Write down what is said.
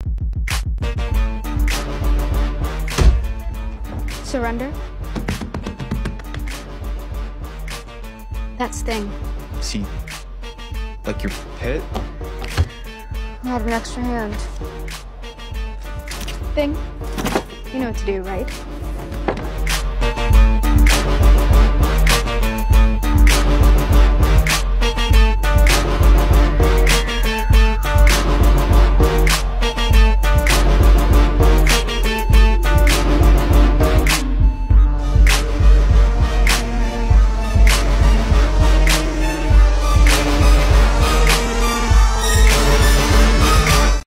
Surrender? That's Thing. See, like your pet? I have an extra hand. Thing, you know what to do, right?